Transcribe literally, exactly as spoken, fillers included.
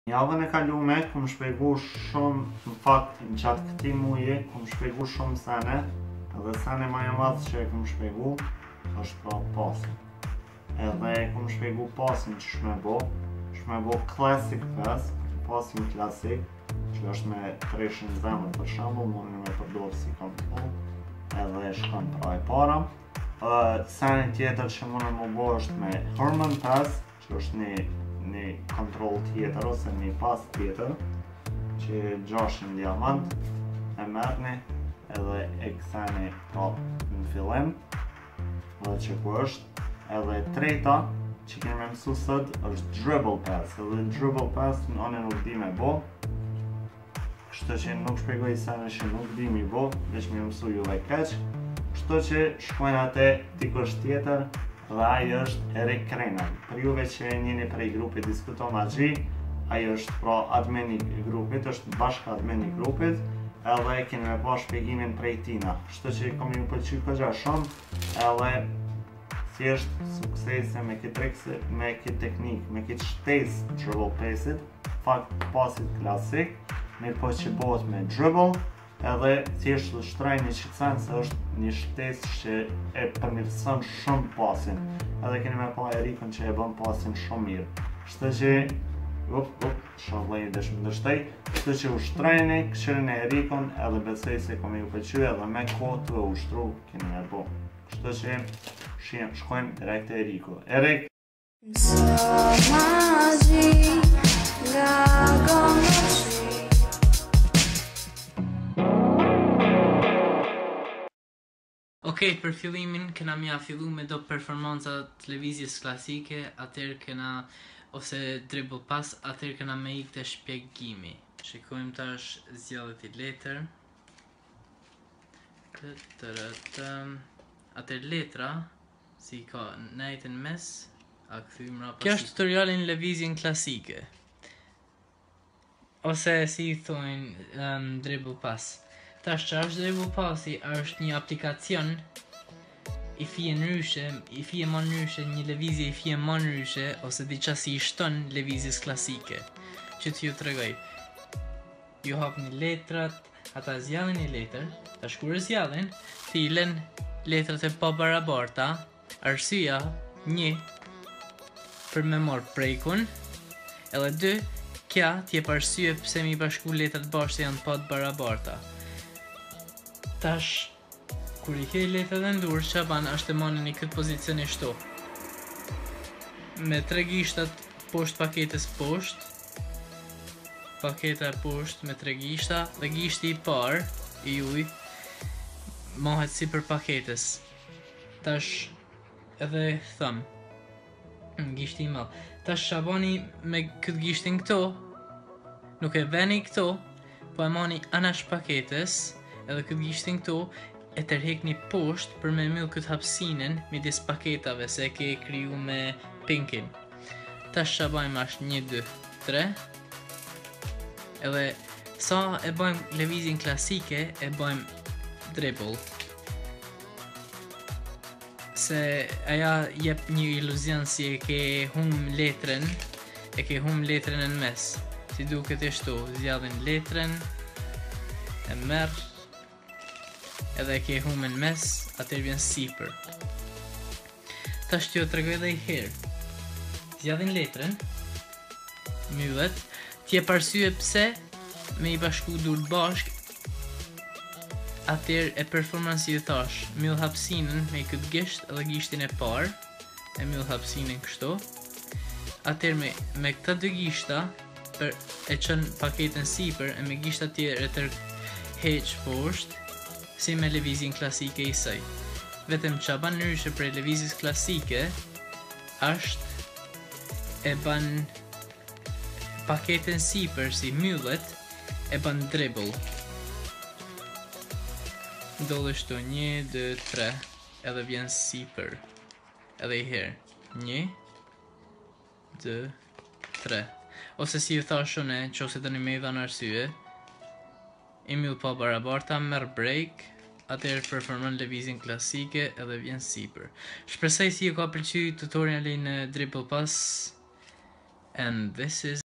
Javën e kalume kom shpjegu shumë, në fakt në gjatë këtij muaji kom shpjegu shumë sene, edhe sene më e madh që e kom shpjegu është pra pasin. Edhe kom shpjegu pasin që shme bo, shme bo classic pass, pasin klasik, që është me treshin zemër për shembull, mundin me përdorë si kontroll, edhe shkon pra e para. Uh, sene tjetër që mundin më bo është me Herman pass, që është një një kontroll tjetër ose një pas tjetër që gjashin diamant e merrni edhe e ktheni pra në fillim edhe që ku është. Edhe e treta që kemi mësu sot është dribble pass, edhe dribble pass në anë nuk di me bo, kështu që nuk shpjegoj sene që nuk di mi bo, veç mi mësu juve keq, kështu që shkojnë ate dikush tjetër dhe ajo është Erik Krenan. Për juve që njeni prej grupit Diskuto Magji, ajo është pra admini i grupit, është bashkë admini i grupit, edhe keni me pa shpjegimin prej tina. Kështu që kom ju pëlqy këgja shumë, edhe thjesht suksese me këtë trikse, me këtë teknik, me këtë shtes dribble passit, fakt pasit klasik, me po që bëhet me dribble, edhe thjesht të shtrajni që cen se është një shtes që e përmirëson shumë pasin, edhe keni me pa Erikën që e bën pasin shumë mirë. Kështu që up, up, shavlej dhe shumë dështej, kështu që u shtrajni, këshirin e Erikën, edhe besoj se kom ju pëlqy edhe me kohë të u shtru keni me bo. Kështu që shiem, shkojmë direkt e Eriku. Erik! Okej, për fillimin kena mja fillu me do performanca televizjes klasike, atër kena, ose dribble pass, atër kena me ik të shpjegimi. Shikojmë tash zjallet i letër. Atër letra, si ka nejtën mes, a këthym rapa. Kjo është tutorialin lëvizjen klasike. Ose si i thojnë um, dribble pass. Tash që është dribble passi është një aplikacion i fije nryshe, i fije ma nryshe, një lëvizje i fije ma nryshe, ose diqa si i shton lëvizjes klasike. Që t'ju të regoj. Ju hapni letrat, ata zjallin i letër, tash kur e zjallin, filen letrat e pa barabarta, arsyeja, një, për me marrë prekun, edhe dy, kja t'jep arsye pse mi bashku letrat bashkë janë pa të barabarta. Tash, kur i kej letrat e ndur, që ban është e manë një këtë pozicion i shto. Me tre gishtat poshtë paketës poshtë, paketa e poshtë me tre gishta, dhe gishti i parë, i uj, mohet si për paketës. Tash, edhe thëmë, gishti i malë. Tash shabani me këtë gishtin këto, nuk e veni këto, po e mani anash paketës, edhe këtë gishtin këto, e tërhek një poshtë për me mil këtë hapsinin midis paketave, se ke e kriju me pinkin. Tash shabajmë ashtë një, dy, tre, edhe sa e bajmë lëvizjen klasike, e bajmë dribble. Se aja jep një iluzion si e ke hum letrën, e ke hum letrën në mes. Si duket e shtu, zjadhin letrën, e merë, edhe e ke hum në mes, atër vjen sipër. Tash t'jo të regoj dhe i herë. Zjadhin letrën, myllet, t'jep arsye pse me i bashku dur bashk, atër e performansi ju thash, myll hapsinën me i këtë gisht edhe gishtin e parë, e myll hapsinën kështu, atër me, me këta dy gishta, për e qënë paketën sipër, e me gishta tjerë e tër heq poshtë, si me lëvizjen klasike i saj. Vetëm që ban nëryshe prej lëvizjes klasike, është e ban paketën sipër si myllet, e ban dribble. Dole shtu një, dë, tre, edhe vjen sipër. Edhe i herë. Një, dë, tre. Ose si ju thashone, që ose të një me i dhanë arsye, i myll pa barabarta, merë break, atër performon lëvizjen klasike edhe vjen sipër. Shpresoj si ju ka pëlqy tutoriali në dribble pass, and this is